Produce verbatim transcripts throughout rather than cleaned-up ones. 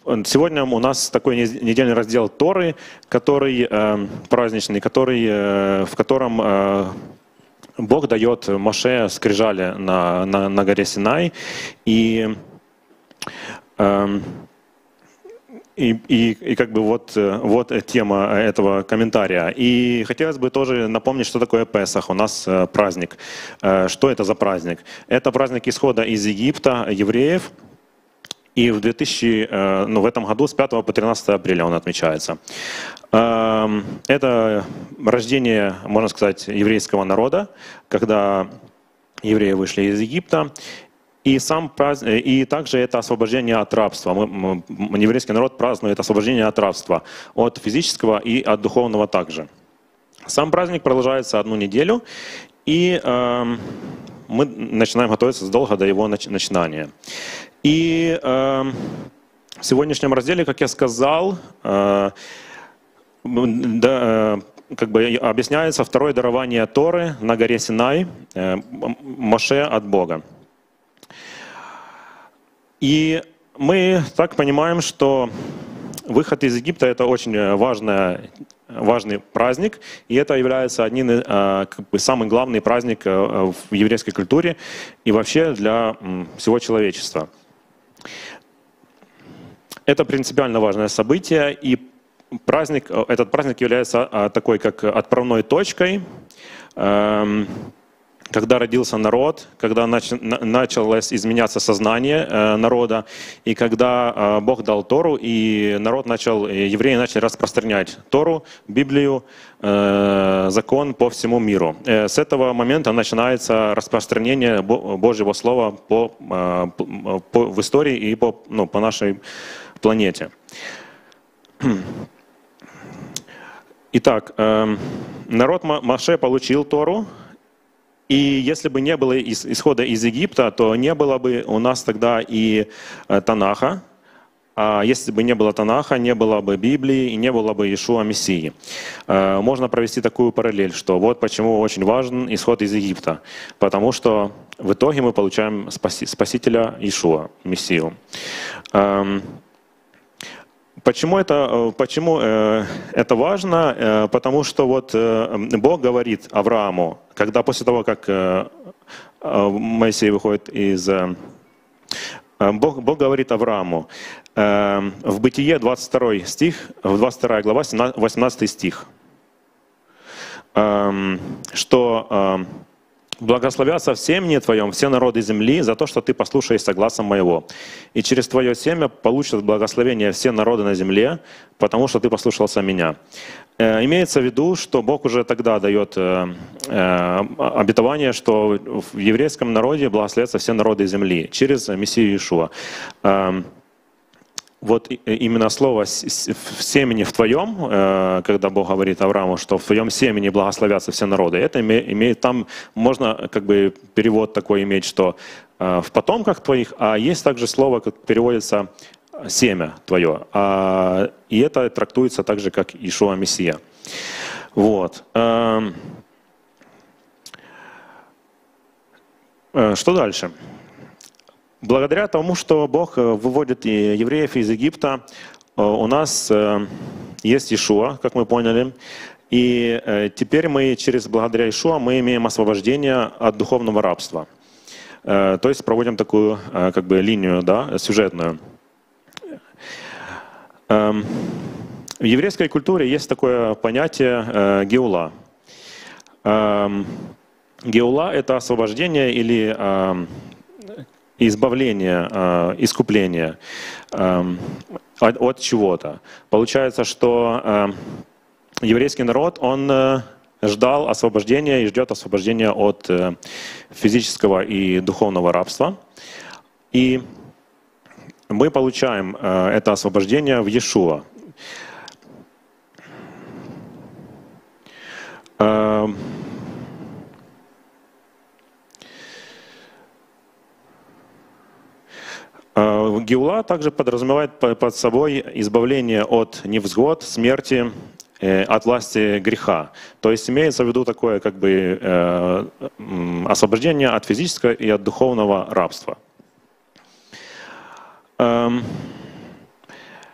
Сегодня у нас такой недельный раздел Торы, который э, праздничный, который, э, в котором э, Бог дает Моше скрижали на, на, на горе Синай. И, э, и, и, и как бы вот, вот тема этого комментария. И хотелось бы тоже напомнить, что такое Песах. У нас э, праздник. Э, что это за праздник? Это праздник исхода из Египта евреев. И в, две тысячи, ну, в этом году с пятого по тринадцатое апреля он отмечается. Это рождение, можно сказать, еврейского народа, когда евреи вышли из Египта. И, сам праздник, и также это освобождение от рабства. Мы, мы, еврейский народ празднует освобождение от рабства, от физического и от духовного также. Сам праздник продолжается одну неделю, и э, мы начинаем готовиться задолго до его начинания. И э, в сегодняшнем разделе, как я сказал, э, да, э, как бы объясняется второе дарование Торы на горе Синай, э, Моше от Бога. И мы так понимаем, что выход из Египта — это очень важная, важный праздник, и это является одним из, как бы, самый главный праздник в еврейской культуре и вообще для всего человечества. Это принципиально важное событие, и праздник, этот праздник является такой, как отправной точкой, когда родился народ, когда началось изменяться сознание народа, и когда Бог дал Тору, и народ начал, евреи начали распространять Тору, Библию, закон по всему миру. С этого момента начинается распространение Божьего Слова по, по, в истории и по, ну, по нашей планете. Итак, народ Моше получил Тору. И если бы не было исхода из Египта, то не было бы у нас тогда и Танаха. А если бы не было Танаха, не было бы Библии и не было бы Иешуа Мессии. Можно провести такую параллель, что вот почему очень важен исход из Египта. Потому что в итоге мы получаем Спасителя Иешуа, Мессию. Почему это, почему это важно? Потому что вот Бог говорит Аврааму, когда после того, как Моисей выходит из... Бог, Бог говорит Аврааму в Бытие двадцать второй стих, двадцать вторая глава, восемнадцатый стих, что «Благословятся в семени твоем все народы земли за то, что ты послушаешься гласа моего. И через твое семя получат благословение все народы на земле, потому что ты послушался меня». Имеется в виду, что Бог уже тогда дает обетование, что в еврейском народе благословятся все народы земли через Мессию Иешуа. Вот именно слово «в семени в твоем», когда Бог говорит Аврааму, что в твоем семени благословятся все народы, это имеет, там можно как бы перевод такой иметь, что в потомках твоих, а есть также слово, как переводится «семя твое», и это трактуется так же, как Иешуа Мессия. Вот. Что дальше? Благодаря тому, что Бог выводит евреев из Египта, у нас есть Иешуа, как мы поняли, и теперь мы через благодаря Иешуа мы имеем освобождение от духовного рабства. То есть проводим такую как бы линию, да, сюжетную. В еврейской культуре есть такое понятие геула. Геула — это освобождение или избавление, искупление от, от чего-то. Получается, что еврейский народ, он ждал освобождения и ждет освобождения от физического и духовного рабства. И мы получаем это освобождение в Иешуа. Геула также подразумевает под собой избавление от невзгод, смерти, от власти греха. То есть имеется в виду такое как бы освобождение от физического и от духовного рабства.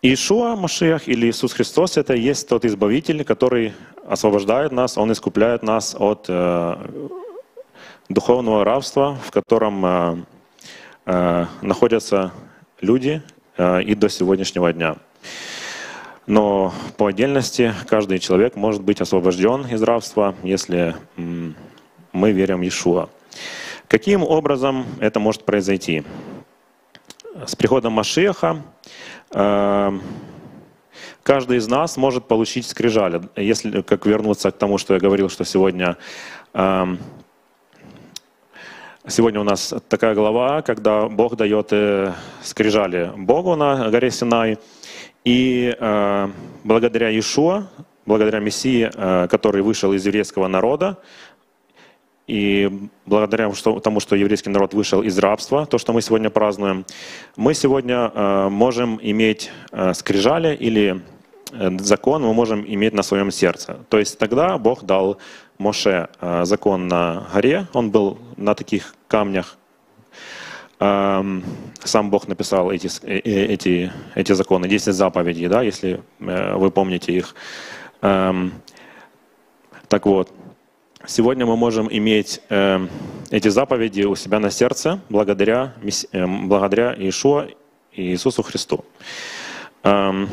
Иешуа Машиах или Иисус Христос — это и есть тот Избавитель, который освобождает нас, Он искупляет нас от э, духовного рабства, в котором э, э, находятся люди э, и до сегодняшнего дня. Но по отдельности каждый человек может быть освобожден из рабства, если м, мы верим в Иешуа. Каким образом это может произойти? С приходом Машиаха э, каждый из нас может получить скрижали. Если как вернуться к тому, что я говорил, что сегодня, э, сегодня у нас такая глава, когда Бог дает э, скрижали Богу на горе Синай, и э, благодаря Иешуа, благодаря Мессии, э, который вышел из еврейского народа, и благодаря тому, что еврейский народ вышел из рабства, то, что мы сегодня празднуем, мы сегодня э, можем иметь э, скрижали или э, закон, мы можем иметь на своем сердце. То есть тогда Бог дал Моше э, закон на горе, он был на таких камнях. Э, сам Бог написал эти, э, эти, эти законы, десять заповедей, да, если э, вы помните их. Э, так вот. Сегодня мы можем иметь э, эти заповеди у себя на сердце благодаря, э, благодаря Иешуа и Иисусу Христу. Эм,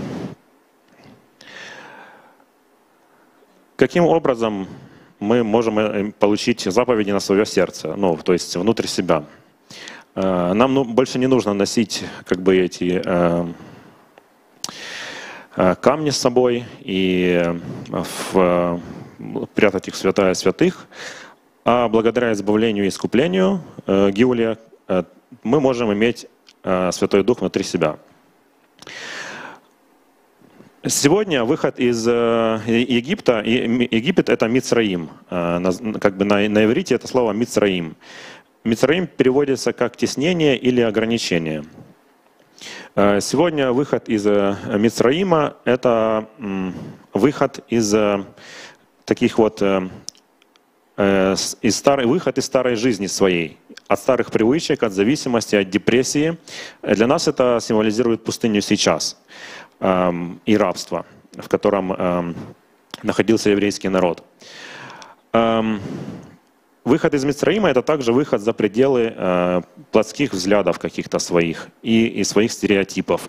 каким образом мы можем получить заповеди на свое сердце, ну, то есть внутрь себя? Э, нам ну, больше не нужно носить как бы эти э, э, камни с собой и в прятать их в святая святых, а благодаря избавлению и искуплению э, Гиулия э, мы можем иметь э, Святой Дух внутри себя. Сегодня выход из э, Египта, Египет — это Мицраим, э, на, как бы на, на иврите это слово Мицраим. Мицраим переводится как теснение или ограничение. Э, сегодня выход из э, Мицраима — это э, выход из э, таких вот э, э, из старой, выход из старой жизни своей, от старых привычек, от зависимости, от депрессии. Для нас это символизирует пустыню сейчас э, и рабство, в котором э, находился еврейский народ. Э, выход из Мицраима — это также выход за пределы э, плотских взглядов каких-то своих и, и своих стереотипов.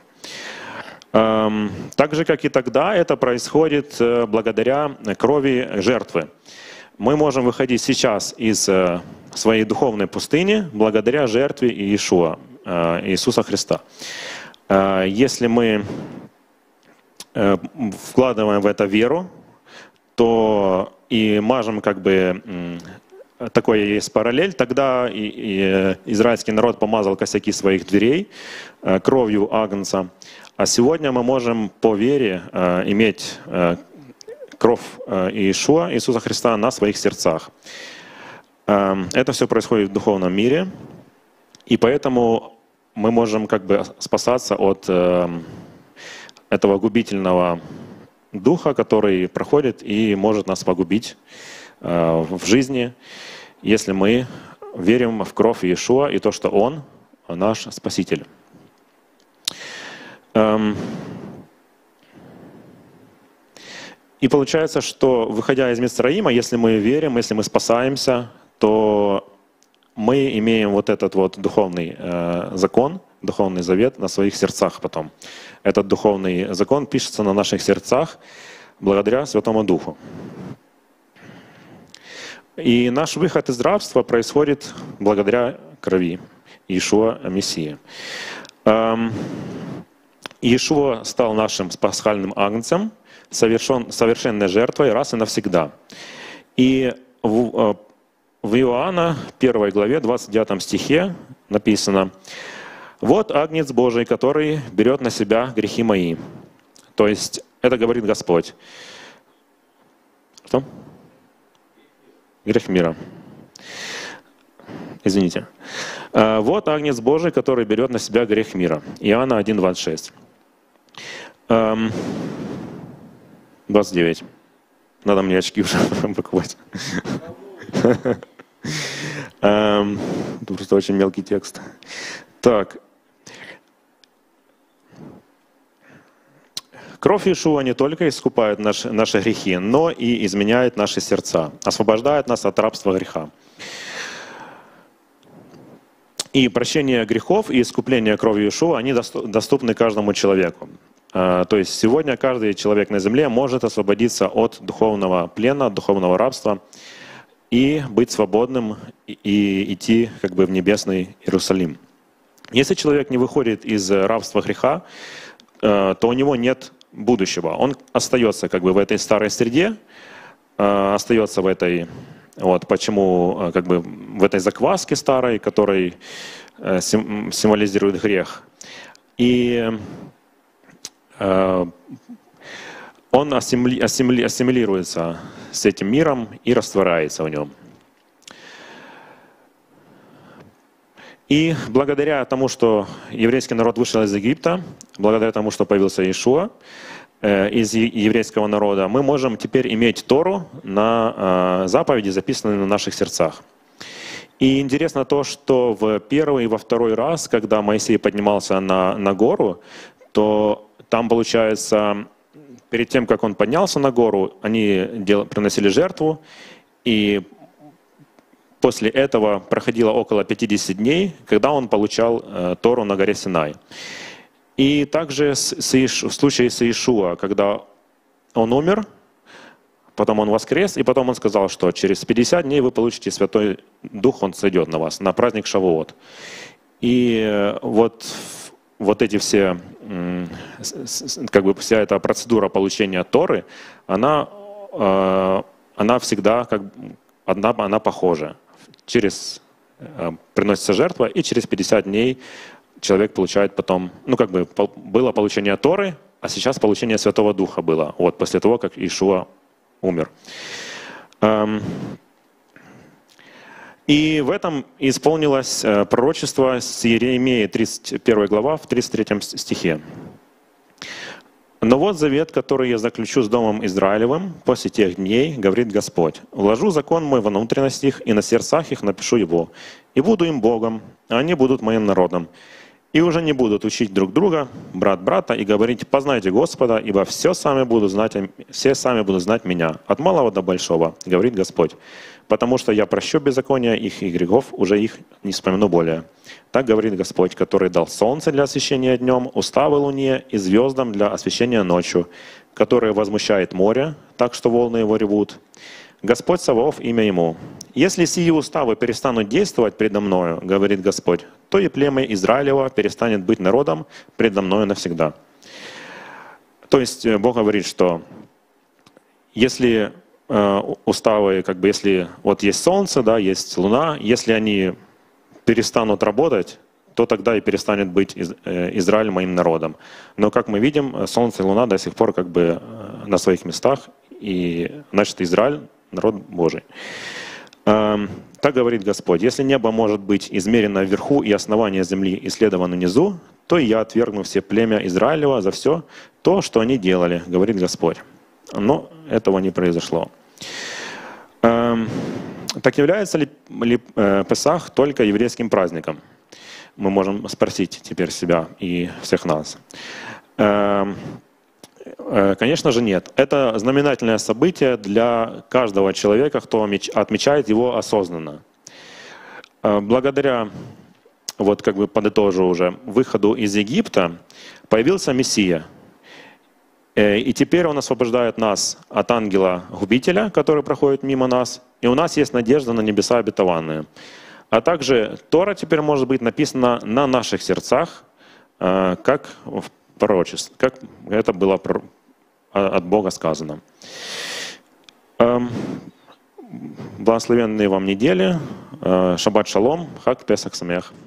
Так же, как и тогда, это происходит благодаря крови жертвы. Мы можем выходить сейчас из своей духовной пустыни благодаря жертве Иешуа, Иисуса Христа. Если мы вкладываем в это веру, то и мажем как бы такое есть параллель. Тогда и, и израильский народ помазал косяки своих дверей кровью агнца. А сегодня мы можем по вере э, иметь э, кровь э, Иешуа, Иисуса Христа на своих сердцах. Э, это все происходит в духовном мире, и поэтому мы можем как бы спасаться от э, этого губительного духа, который проходит и может нас погубить э, в жизни, если мы верим в кровь Иешуа и то, что Он наш Спаситель. И получается, что выходя из Мицраима, если мы верим, если мы спасаемся, то мы имеем вот этот вот духовный э, закон, духовный завет на своих сердцах потом. Этот духовный закон пишется на наших сердцах благодаря Святому Духу. И наш выход из рабства происходит благодаря крови Иешуа Мессии. Эм, Иешуа стал нашим пасхальным агнцем, совершен, совершенной жертвой раз и навсегда. И в, в Иоанна первой главе, двадцать девятом стихе написано: «Вот агнец Божий, который берет на себя грехи мои». То есть это говорит Господь. Что? Грех мира. Извините. «Вот агнец Божий, который берет на себя грех мира». Иоанна один, двадцать шесть. двадцать девять. Надо мне очки уже покупать. Просто очень мелкий текст. Так. Кровь Иешуа не только искупает наши, наши грехи, но и изменяет наши сердца, освобождает нас от рабства греха. И прощение грехов и искупление кровью Иешуа, они доступны каждому человеку. То есть сегодня каждый человек на земле может освободиться от духовного плена, от духовного рабства и быть свободным и идти как бы в небесный Иерусалим. Если человек не выходит из рабства греха, то у него нет будущего. Он остается как бы в этой старой среде, остается в этой, вот почему как бы в этой закваске старой, которой символизирует грех. И он ассимилируется с этим миром и растворяется в нем. И благодаря тому, что еврейский народ вышел из Египта, благодаря тому, что появился Иешуа из еврейского народа, мы можем теперь иметь Тору на заповеди, записанные на наших сердцах. И интересно то, что в первый и во второй раз, когда Моисей поднимался на, на гору, то там, получается, перед тем, как он поднялся на гору, они дел, приносили жертву, и после этого проходило около пятидесяти дней, когда он получал э, Тору на горе Синай. И также с, с Иеш, в случае с Иешуа, когда он умер, потом он воскрес, и потом он сказал, что через пятьдесят дней вы получите Святой Дух, он сойдет на вас, на праздник Шавуот. И э, вот вот эти все, как бы вся эта процедура получения Торы, она, она всегда как одна, она похожа. Через приносится жертва, и через пятьдесят дней человек получает потом, ну как бы было получение Торы, а сейчас получение Святого Духа было, вот после того, как Иешуа умер. И в этом исполнилось пророчество с Иеремии, тридцать первая глава, в тридцать третьем стихе. «Но вот завет, который я заключу с домом Израилевым после тех дней, говорит Господь. Вложу закон мой во внутренность их, и на сердцах их напишу его. И буду им Богом, а они будут моим народом. И уже не будут учить друг друга, брат брата, и говорить: познайте Господа, ибо все сами будут знать, все сами будут знать меня, от малого до большого, говорит Господь. Потому что я прощу беззакония их и грехов, уже их не вспомину более. Так говорит Господь, который дал солнце для освещения днем, уставы луне и звездам для освещения ночью, который возмущает море, так что волны его ревут. Господь Саваоф, имя ему. Если сии уставы перестанут действовать предо мною, говорит Господь, то и племя Израилева перестанет быть народом предо мною навсегда». То есть Бог говорит, что если уставы, как бы если вот есть солнце, да, есть луна, если они перестанут работать, то тогда и перестанет быть Израиль моим народом. Но, как мы видим, солнце и луна до сих пор как бы на своих местах, и значит Израиль — народ Божий. Так говорит Господь: если небо может быть измерено вверху и основание земли исследовано внизу, то и я отвергну все племя Израилева за все то, что они делали, говорит Господь. Но этого не произошло. Так является ли, ли Песах только еврейским праздником? Мы можем спросить теперь себя и всех нас. Конечно же нет. Это знаменательное событие для каждого человека, кто отмечает его осознанно. Благодаря, вот как бы подытожу уже, выходу из Египта появился Мессия. И теперь Он освобождает нас от ангела-губителя, который проходит мимо нас, и у нас есть надежда на небеса обетованные. А также Тора теперь может быть написана на наших сердцах, как в пророчестве, как это было от Бога сказано. Благословенные вам недели, шаббат шалом, хаг песах самех.